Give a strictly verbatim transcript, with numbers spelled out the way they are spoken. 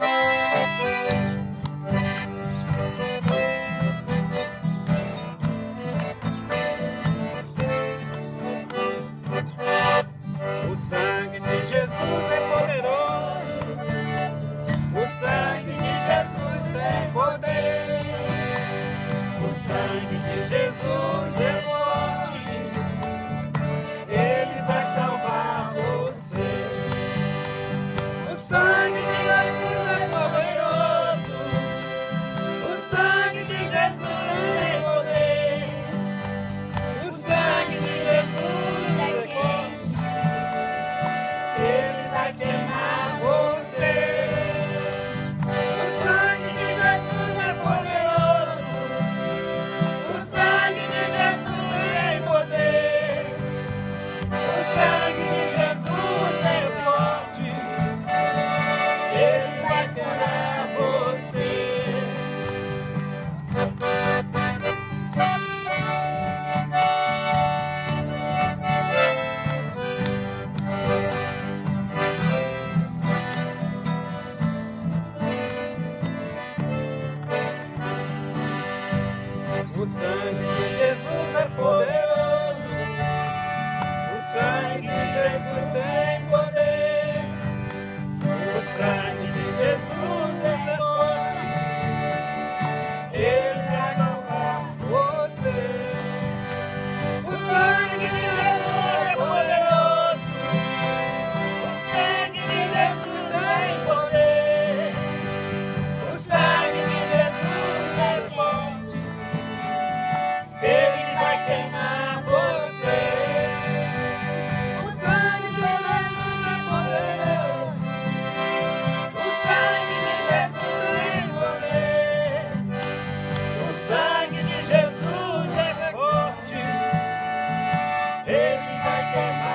O sangue de Jesus é poderoso, o sangue de Jesus tem poder, o sangue de Jesus é forte, ele vai salvar você. O sangue de Jesus é poderoso, o sangue de Jesus tem poder, o sangue de Jesus é forte, ele vai queimar você. O sangue de Jesus é poderoso, o sangue de Jesus tem poder, o sangue de Jesus é forte, ele vai curar você. O sangue de Jesus é poderoso, o sangue de Jesus tem poder, o sangue de Jesus é forte, ele vai salvar você. O sangue de Jesus é poderoso, o sangue de Jesus tem poder, o sangue de Jesus é forte, ele vai queimar você. O sangue de Jesus é poderoso, o sangue de Jesus tem poder, o sangue de Jesus é forte, ele vai queimar